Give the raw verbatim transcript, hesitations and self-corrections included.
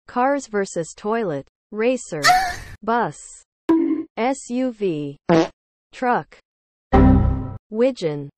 Cars versus toilet. Racer. Bus. S U V. Truck. Widgeon.